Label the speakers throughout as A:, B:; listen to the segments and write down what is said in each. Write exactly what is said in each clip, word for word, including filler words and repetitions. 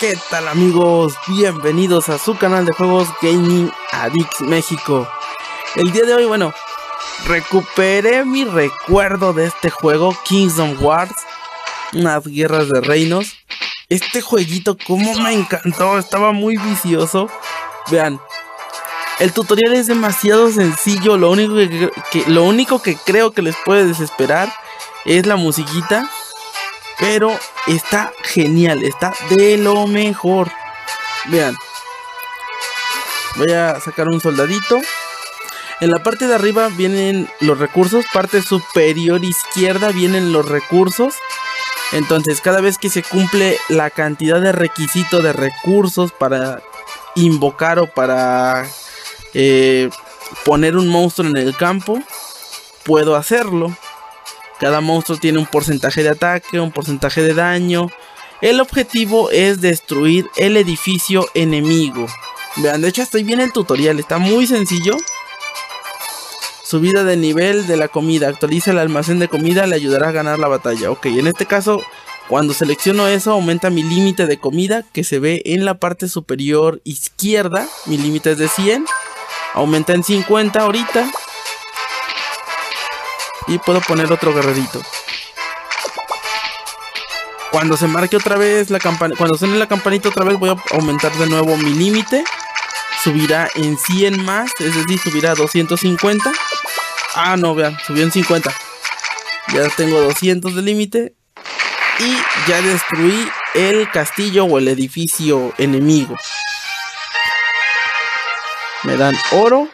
A: ¿Qué tal, amigos? Bienvenidos a su canal de juegos Gaming Addicts México. El día de hoy, bueno, recuperé mi recuerdo de este juego, Kingdom Wars, unas guerras de reinos. Este jueguito, como me encantó, estaba muy vicioso. Vean, el tutorial es demasiado sencillo. Lo único que, que, lo único que creo que les puede desesperar es la musiquita. Pero está genial, está de lo mejor. Vean, voy a sacar un soldadito. En la parte de arriba vienen los recursos. Parte superior izquierda vienen los recursos. Entonces cada vez que se cumple la cantidad de requisito de recursos para invocar o para eh, poner un monstruo en el campo, puedo hacerlo. Cada monstruo tiene un porcentaje de ataque, un porcentaje de daño. El objetivo es destruir el edificio enemigo. Vean, de hecho hasta ahí viene el tutorial, está muy sencillo. Subida de nivel de la comida, actualiza el almacén de comida, le ayudará a ganar la batalla. Ok, en este caso, cuando selecciono eso, aumenta mi límite de comida, que se ve en la parte superior izquierda. Mi límite es de cien, aumenta en cincuenta ahorita. Y puedo poner otro guerrerito. Cuando se marque otra vez la campanita, cuando suene la campanita otra vez, voy a aumentar de nuevo mi límite. Subirá en cien más, es decir, subirá a doscientos cincuenta. Ah, no, vean, subió en cincuenta. Ya tengo doscientos de límite. Y ya destruí el castillo o el edificio enemigo. Me dan oro.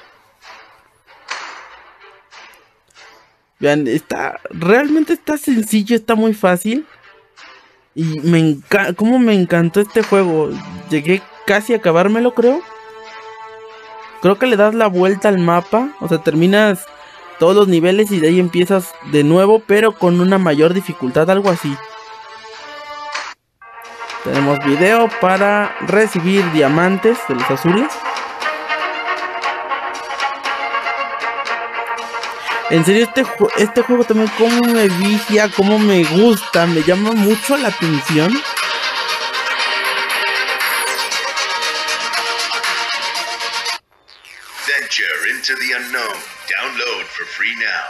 A: Vean, está, realmente está sencillo, está muy fácil. Y me encanta, como me encantó este juego. Llegué casi a acabármelo, creo. Creo que le das la vuelta al mapa. O sea, terminas todos los niveles y de ahí empiezas de nuevo, pero con una mayor dificultad, algo así. Tenemos video para recibir diamantes de los azules. En serio, este, ju este juego también como me vicia, como me gusta, me llama mucho la atención.
B: Venture into the unknown. Download for free now.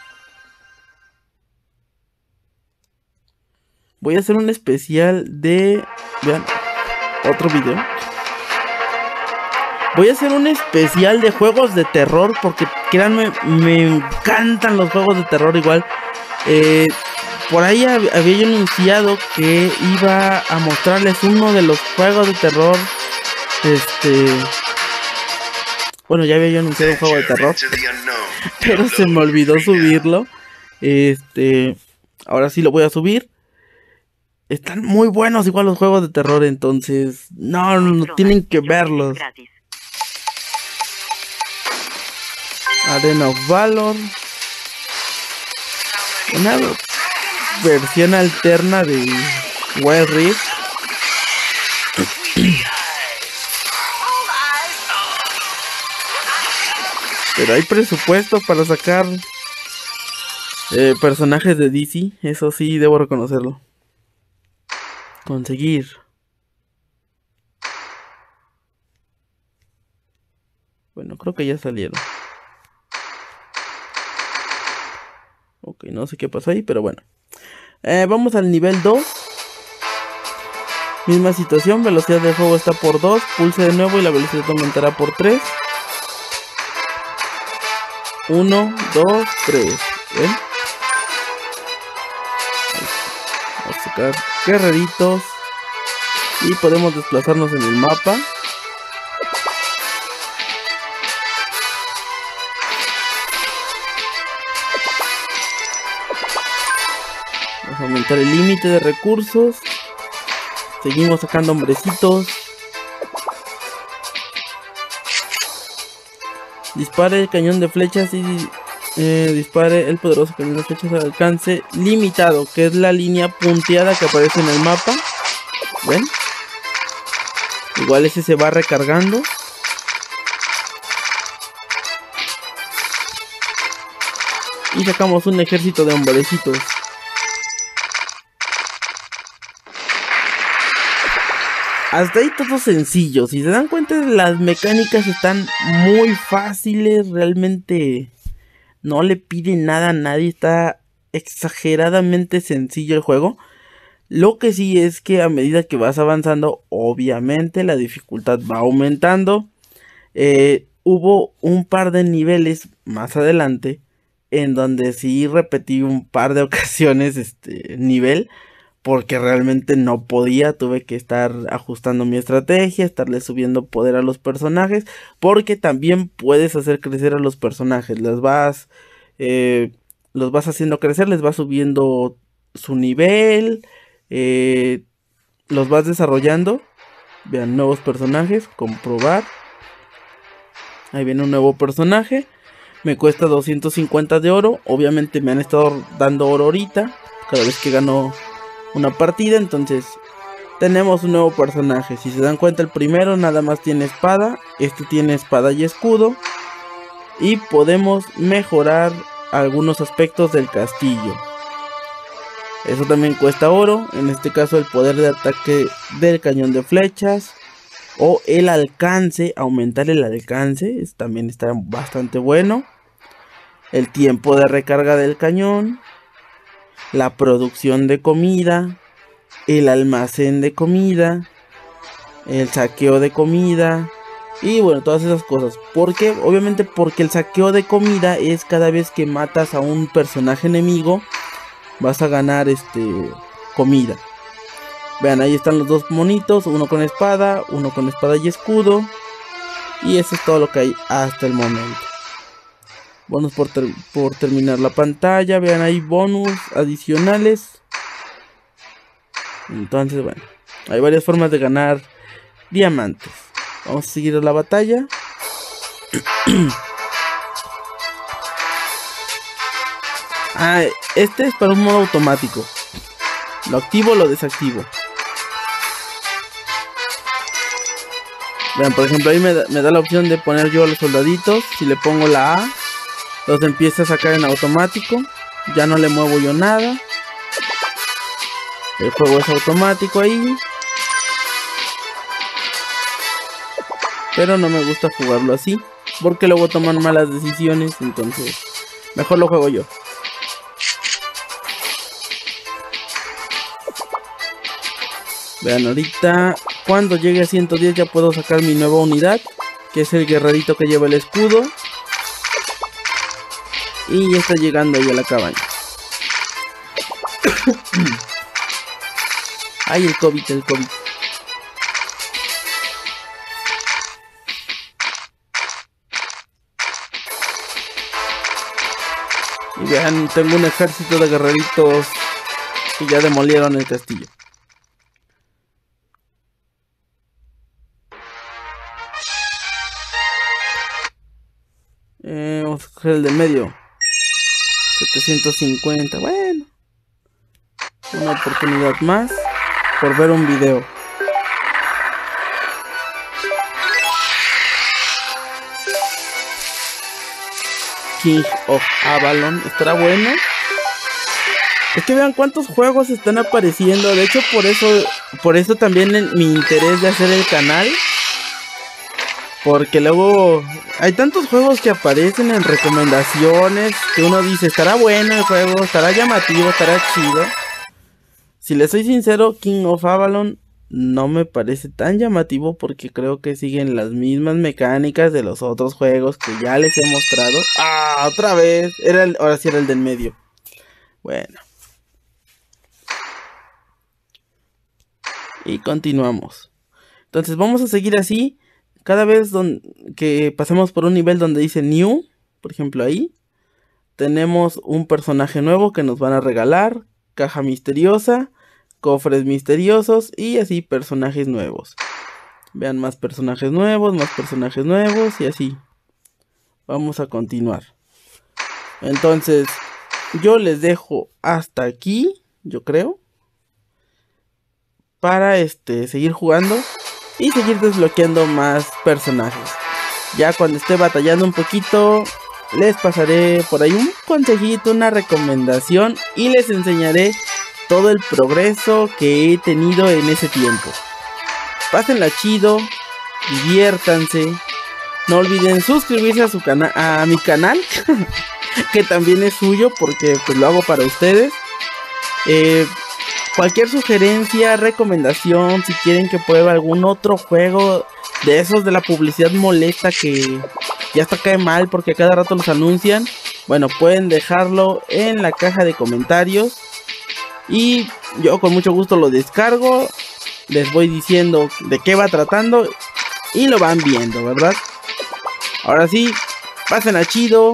A: Voy a hacer un especial de... Vean, otro video. Voy a hacer un especial de juegos de terror porque, créanme, me encantan los juegos de terror igual. Eh, por ahí hab había yo anunciado que iba a mostrarles uno de los juegos de terror. Este... Bueno, ya había yo anunciado un juego de terror, pero se me olvidó subirlo. Este... Ahora sí lo voy a subir. Están muy buenos igual los juegos de terror, entonces... No, no, no tienen que verlos. Arena of Valor. Una versión alterna de Wild Rift. Pero hay presupuesto para sacar eh, personajes de D C. Eso sí, debo reconocerlo. Conseguir. Bueno, creo que ya salieron. Ok, no sé qué pasó ahí, pero bueno. Eh, vamos al nivel dos. Misma situación, velocidad de juego está por dos. Pulse de nuevo y la velocidad aumentará por tres. uno, dos, tres. ¿Ven? Vamos a sacar guerreritos. Y podemos desplazarnos en el mapa. Vamos a aumentar el límite de recursos. Seguimos sacando hombrecitos. Dispare el cañón de flechas y eh, dispare el poderoso cañón de flechas al alcance limitado, que es la línea punteada que aparece en el mapa. ¿Ven? Igual ese se va recargando. Y sacamos un ejército de hombrecitos. hasta ahí todo sencillo. Si se dan cuenta, las mecánicas están muy fáciles. Realmente no le pide nada a nadie. Está exageradamente sencillo el juego. Lo que sí es que a medida que vas avanzando, obviamente la dificultad va aumentando. Eh, hubo un par de niveles más adelante en donde sí repetí un par de ocasiones este nivel, porque realmente no podía. Tuve que estar ajustando mi estrategia, estarle subiendo poder a los personajes, porque también puedes hacer crecer a los personajes. Las vas, eh, los vas haciendo crecer, les vas subiendo su nivel, eh, los vas desarrollando. Vean, nuevos personajes, comprobar. Ahí viene un nuevo personaje. Me cuesta doscientos cincuenta de oro. Obviamente me han estado dando oro ahorita, cada vez que gano una partida. Entonces tenemos un nuevo personaje. Si se dan cuenta, el primero nada más tiene espada. Este tiene espada y escudo. Y podemos mejorar algunos aspectos del castillo. Eso también cuesta oro. En este caso el poder de ataque del cañón de flechas. O el alcance, aumentar el alcance, es, también está bastante bueno. El tiempo de recarga del cañón. La producción de comida. El almacén de comida. El saqueo de comida. Y bueno, todas esas cosas. ¿Por qué? Obviamente porque el saqueo de comida es cada vez que matas a un personaje enemigo, vas a ganar este comida. Vean, ahí están los dos monitos, uno con espada, uno con espada y escudo. Y eso es todo lo que hay hasta el momento. Bonus por, ter por terminar la pantalla. Vean, hay bonus adicionales. Entonces, bueno, hay varias formas de ganar diamantes. Vamos a seguir la batalla. Ah, este es para un modo automático. Lo activo o lo desactivo. Vean, por ejemplo, ahí me da, me da la opción de poner yo a los soldaditos. Si le pongo la A, los empieza a sacar en automático. Ya no le muevo yo nada. El juego es automático ahí. Pero no me gusta jugarlo así, porque luego toman malas decisiones. Entonces mejor lo juego yo. Vean, ahorita cuando llegue a ciento diez ya puedo sacar mi nueva unidad, que es el guerrerito que lleva el escudo. Y ya está llegando ahí a la cabaña. Ay, el COVID, el COVID. Y vean, tengo un ejército de guerreritos que ya demolieron el castillo. Eh, vamos a coger el del medio. setecientos cincuenta, bueno. Una oportunidad más por ver un video. King of Avalon, estará bueno. Es que vean cuántos juegos están apareciendo. De hecho, por eso por eso también en mi interés de hacer el canal, porque luego hay tantos juegos que aparecen en recomendaciones que uno dice, estará bueno el juego, estará llamativo, estará chido. Si les soy sincero, King of Avalon no me parece tan llamativo, porque creo que siguen las mismas mecánicas de los otros juegos que ya les he mostrado. ¡Ah! Otra vez. Era el, ahora sí era el del medio. Bueno. Y continuamos. Entonces vamos a seguir así. Cada vez don, que pasemos por un nivel donde dice New, por ejemplo ahí, tenemos un personaje nuevo que nos van a regalar. Caja misteriosa, cofres misteriosos y así personajes nuevos. Vean, más personajes nuevos, más personajes nuevos y así. Vamos a continuar. Entonces, yo les dejo hasta aquí, yo creo, para este seguir jugando y seguir desbloqueando más personajes. Ya cuando esté batallando un poquito, les pasaré por ahí un consejito, una recomendación, y les enseñaré todo el progreso que he tenido en ese tiempo. pásenla chido, diviértanse. No olviden suscribirse a su canal, a mi canal, que también es suyo porque pues lo hago para ustedes. Eh, cualquier sugerencia, recomendación, si quieren que pruebe algún otro juego de esos de la publicidad molesta que ya hasta cae mal porque cada rato los anuncian, bueno, pueden dejarlo en la caja de comentarios y yo con mucho gusto lo descargo, les voy diciendo de qué va tratando y lo van viendo, ¿verdad? Ahora sí, pasen a chido,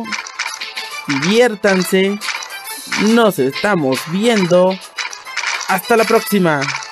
A: diviértanse, nos estamos viendo, hasta la próxima.